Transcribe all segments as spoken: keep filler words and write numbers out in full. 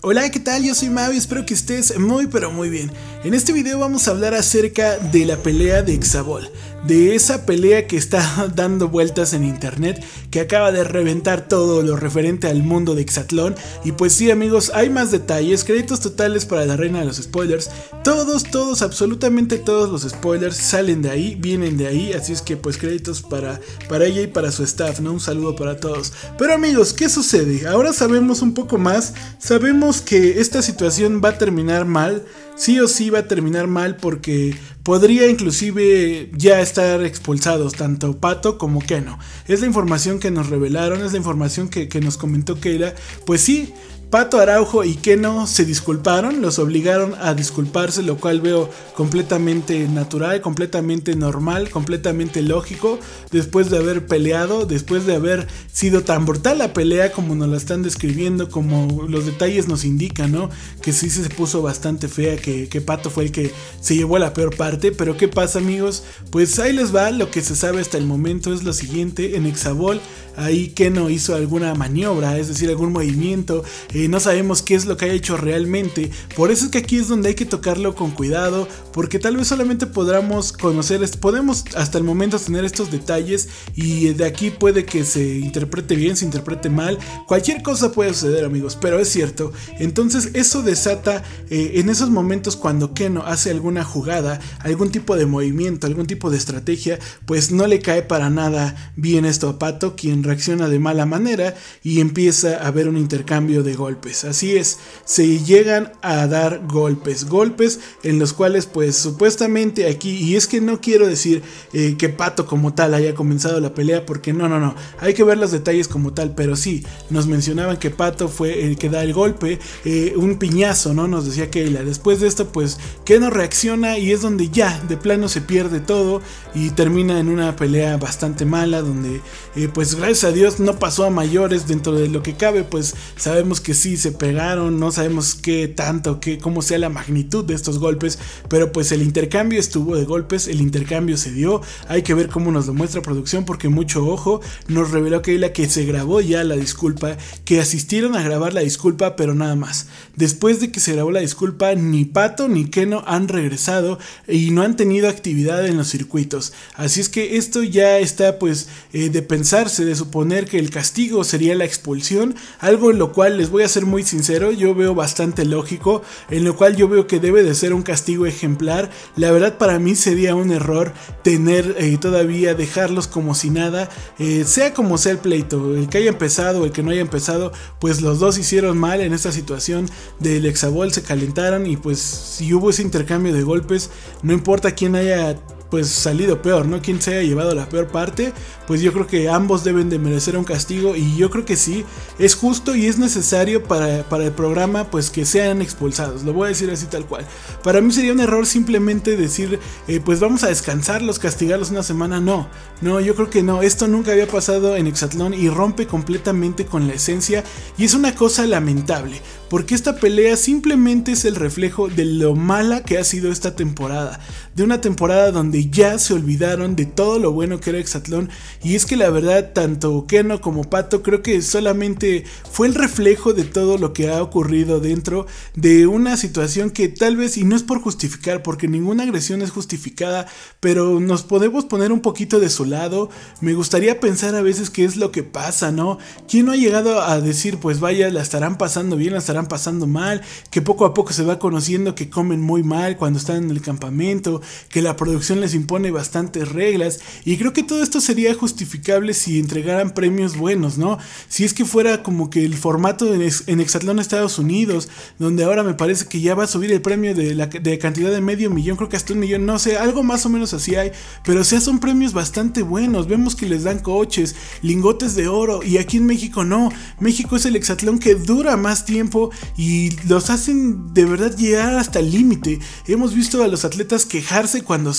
Hola, ¿qué tal? Yo soy Mavi, espero que estés muy pero muy bien. En este video vamos a hablar acerca de la pelea de Exabol, de esa pelea que está dando vueltas en internet, que acaba de reventar todo lo referente al mundo de Exatlón. Y pues sí, amigos, hay más detalles, créditos totales para la reina de los spoilers. Todos, todos, absolutamente todos los spoilers salen de ahí, vienen de ahí, así es que pues créditos para, para ella y para su staff, ¿no? Un saludo para todos. Pero amigos, ¿qué sucede? Ahora sabemos un poco más, sabemos que esta situación va a terminar mal, sí o sí va a terminar mal, porque podría inclusive ya estar expulsados tanto Pato como Keno. Es la información que nos revelaron, es la información que, que nos comentó Keila. Pues sí, Pato Araujo y Keno se disculparon, los obligaron a disculparse, lo cual veo completamente natural, completamente normal, completamente lógico, después de haber peleado, después de haber sido tan brutal la pelea como nos la están describiendo, como los detalles nos indican, ¿no? Que sí se puso bastante fea, que, que Pato fue el que se llevó la peor parte. Pero ¿qué pasa, amigos? Pues ahí les va, lo que se sabe hasta el momento es lo siguiente: en Exabol, ahí Keno hizo alguna maniobra, es decir, algún movimiento, eh, no sabemos qué es lo que ha hecho realmente. Por eso es que aquí es donde hay que tocarlo con cuidado, porque tal vez solamente podamos conocer, podemos hasta el momento tener estos detalles, y de aquí puede que se interprete bien, se interprete mal, cualquier cosa puede suceder, amigos, pero es cierto. Entonces eso desata eh, en esos momentos cuando Keno hace alguna jugada, algún tipo de movimiento, algún tipo de estrategia, pues no le cae para nada bien esto a Pato, quien reacciona de mala manera y empieza a haber un intercambio de golpes. Así es, se llegan a dar golpes, golpes en los cuales pues supuestamente aquí, y es que no quiero decir eh, que Pato como tal haya comenzado la pelea, porque no, no, no, hay que ver los detalles como tal, pero sí, nos mencionaban que Pato fue el que da el golpe, eh, un piñazo, ¿no? Nos decía Keila. Después de esto pues Keno reacciona y es donde ya de plano se pierde todo y termina en una pelea bastante mala, donde eh, pues gracias a Dios no pasó a mayores. Dentro de lo que cabe pues sabemos que sí se pegaron, no sabemos qué tanto, qué, cómo sea la magnitud de estos golpes, pero pues el intercambio estuvo de golpes, el intercambio se dio. Hay que ver cómo nos lo muestra producción, porque mucho ojo, nos reveló Keila que se grabó ya la disculpa, que asistieron a grabar la disculpa, pero nada más. Después de que se grabó la disculpa, ni Pato ni Keno han regresado y no han tenido actividad en los circuitos. Así es que esto ya está pues eh, de pensarse, de suponer que el castigo sería la expulsión, algo en lo cual les voy a ser muy sincero, yo veo bastante lógico, en lo cual yo veo que debe de ser un castigo ejemplar. La verdad, para mí sería un error tener eh, todavía dejarlos como si nada, eh, sea como sea el pleito, el que haya empezado o el que no haya empezado, pues los dos hicieron mal en esta situación del Exabol, se calentaron y pues si hubo ese intercambio de golpes, no importa quién haya pues salido peor, ¿no? Quien se haya llevado la peor parte, pues yo creo que ambos deben de merecer un castigo, y yo creo que sí, es justo y es necesario para, para el programa pues que sean expulsados, lo voy a decir así tal cual. Para mí sería un error simplemente decir eh, pues vamos a descansarlos, castigarlos una semana, no, no, yo creo que no, esto nunca había pasado en Exatlón y rompe completamente con la esencia, y es una cosa lamentable, porque esta pelea simplemente es el reflejo de lo mala que ha sido esta temporada, de una temporada donde ya se olvidaron de todo lo bueno que era Exatlón. Y es que la verdad, tanto Keno como Pato creo que solamente fue el reflejo de todo lo que ha ocurrido dentro de una situación que tal vez, y no es por justificar, porque ninguna agresión es justificada, pero nos podemos poner un poquito de su lado. Me gustaría pensar a veces qué es lo que pasa, ¿no? ¿Quién no ha llegado a decir pues vaya, la estarán pasando bien, la estarán pasando mal, que poco a poco se va conociendo que comen muy mal cuando están en el campamento, que la producción les impone bastantes reglas? Y creo que todo esto sería justificable si entregaran premios buenos, ¿no? Si es que fuera como que el formato en, en Exatlón Estados Unidos, donde ahora me parece que ya va a subir el premio de la de cantidad de medio millón, creo que hasta un millón, no sé, algo más o menos así hay, pero o sea, son premios bastante buenos. Vemos que les dan coches, lingotes de oro, y aquí en México no. México es el Exatlón que dura más tiempo y los hacen de verdad llegar hasta el límite. Hemos visto a los atletas quejarse cuando salen,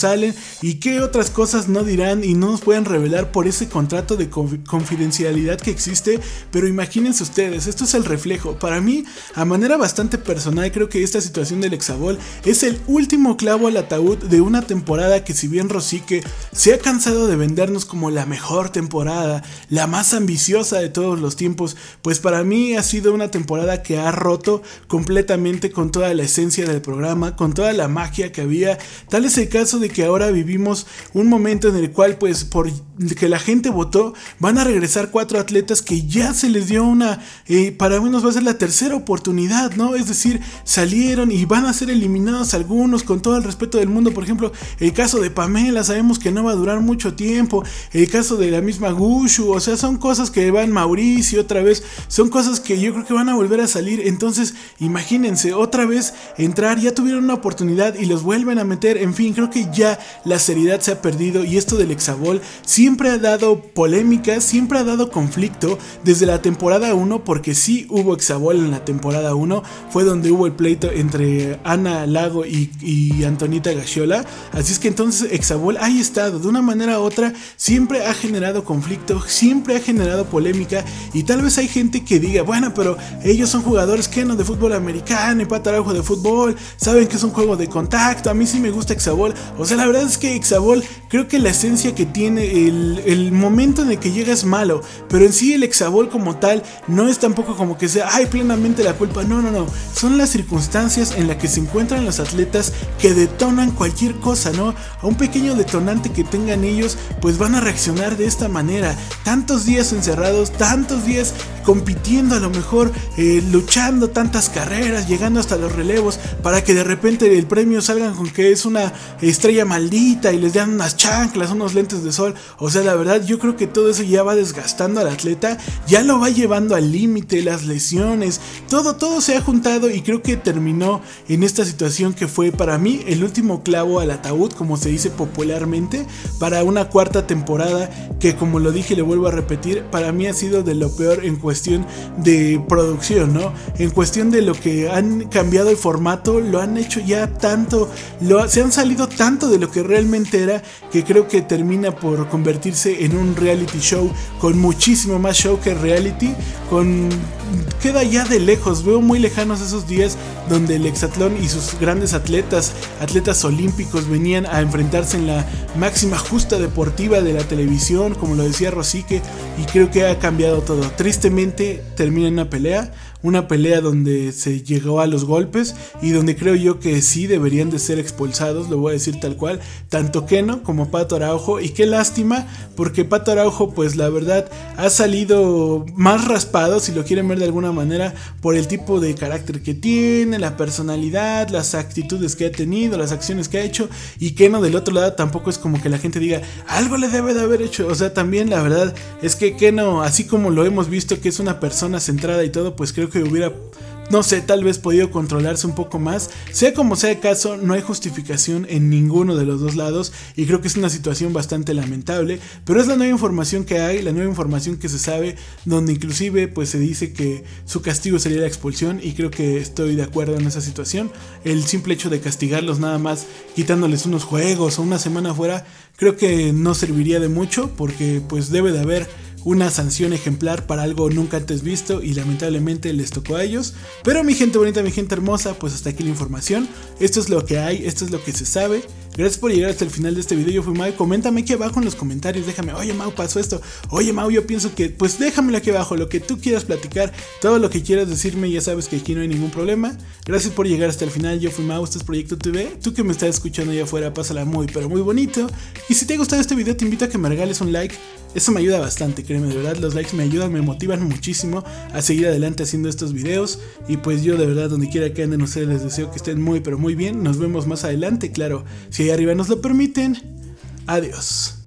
y qué otras cosas no dirán y no nos pueden revelar por ese contrato de confidencialidad que existe. Pero imagínense ustedes, esto es el reflejo. Para mí, a manera bastante personal, creo que esta situación del Exabol es el último clavo al ataúd de una temporada que, si bien Rosique se ha cansado de vendernos como la mejor temporada, la más ambiciosa de todos los tiempos, pues para mí ha sido una temporada que ha roto completamente con toda la esencia del programa, con toda la magia que había. Tal es el caso de que ahora vivimos un momento en el cual, pues por que la gente votó, van a regresar cuatro atletas que ya se les dio una, eh, para unos va a ser la tercera oportunidad, ¿no? Es decir, salieron y van a ser eliminados algunos con todo el respeto del mundo. Por ejemplo, el caso de Pamela, sabemos que no va a durar mucho tiempo. El caso de la misma Gushu, o sea, son cosas que van Mauricio otra vez, son cosas que yo creo que van a volver a salir. Entonces, imagínense, otra vez entrar, ya tuvieron una oportunidad y los vuelven a meter. En fin, creo que ya la seriedad se ha perdido y esto del Exabol siempre ha dado polémica, siempre ha dado conflicto desde la temporada uno, porque sí hubo Exabol en la temporada uno, fue donde hubo el pleito entre Ana Lago y, y Antonita Gaxiola. Así es que entonces Exabol ahí estado, de una manera u otra, siempre ha generado conflicto, siempre ha generado polémica. Y tal vez hay gente que diga, bueno, pero ellos son jugadores que no de fútbol americano y Pato Araujo de fútbol, saben que es un juego de contacto, a mí sí me gusta Exabol. O sea, la verdad es que Exabol, creo que la esencia que tiene, el, el momento en el que llega es malo, pero en sí el Exabol como tal no es tampoco como que sea, ay, plenamente la culpa. No, no, no, son las circunstancias en las que se encuentran los atletas que detonan cualquier cosa, ¿no? A un pequeño detonante que tengan ellos, pues van a reaccionar de esta manera. Tantos días encerrados, tantos días compitiendo, a lo mejor eh, luchando tantas carreras, llegando hasta los relevos, para que de repente el premio salgan con que es una estrella maldita y les dan unas chanclas, unos lentes de sol. O sea, la verdad, yo creo que todo eso ya va desgastando al atleta, ya lo va llevando al límite, las lesiones, todo, todo se ha juntado y creo que terminó en esta situación que fue para mí el último clavo al ataúd, como se dice popularmente, para una cuarta temporada que, como lo dije y le vuelvo a repetir, para mí ha sido de lo peor en cuestión de producción, ¿no? En cuestión de lo que han cambiado el formato, lo han hecho ya tanto, lo, se han salido tanto de lo que realmente era, que creo que termina por convertirse en un reality show con muchísimo más show que reality, con... queda ya de lejos, veo muy lejanos esos días donde el hexatlón y sus grandes atletas, atletas olímpicos, venían a enfrentarse en la máxima justa deportiva de la televisión, como lo decía Rosique, y creo que ha cambiado todo. Tristemente termina en una pelea, una pelea donde se llegó a los golpes y donde creo yo que sí deberían de ser expulsados, lo voy a decir tal cual, tanto Keno como Pato Araujo. Y qué lástima, porque Pato Araujo, pues la verdad ha salido más raspado, si lo quieren ver de alguna manera, por el tipo de carácter que tiene, la personalidad, las actitudes que ha tenido, las acciones que ha hecho. Y Keno del otro lado tampoco es como que la gente diga, algo le debe de haber hecho. O sea, también la verdad es que Keno, así como lo hemos visto que es una persona centrada y todo, pues creo que que hubiera, no sé, tal vez podido controlarse un poco más. Sea como sea el caso, no hay justificación en ninguno de los dos lados y creo que es una situación bastante lamentable, pero es la nueva información que hay, la nueva información que se sabe, donde inclusive pues se dice que su castigo sería la expulsión, y creo que estoy de acuerdo en esa situación. El simple hecho de castigarlos nada más quitándoles unos juegos o una semana fuera, creo que no serviría de mucho, porque pues debe de haber una sanción ejemplar para algo nunca antes visto y lamentablemente les tocó a ellos. Pero mi gente bonita, mi gente hermosa, pues hasta aquí la información. Esto es lo que hay, esto es lo que se sabe. Gracias por llegar hasta el final de este video. Yo fui Mau. Coméntame aquí abajo en los comentarios, déjame, oye Mau, pasó esto, oye Mau, yo pienso que, pues déjamelo aquí abajo, lo que tú quieras platicar, todo lo que quieras decirme, ya sabes que aquí no hay ningún problema. Gracias por llegar hasta el final. Yo fui Mau, esto es Proyecto T V. Tú que me estás escuchando allá afuera, pásala muy pero muy bonito. Y si te ha gustado este video, te invito a que me regales un like. Eso me ayuda bastante, créeme, de verdad, los likes me ayudan, me motivan muchísimo a seguir adelante haciendo estos videos. Y pues yo de verdad, donde quiera que anden ustedes, les deseo que estén muy pero muy bien. Nos vemos más adelante, claro, si ahí arriba nos lo permiten. Adiós.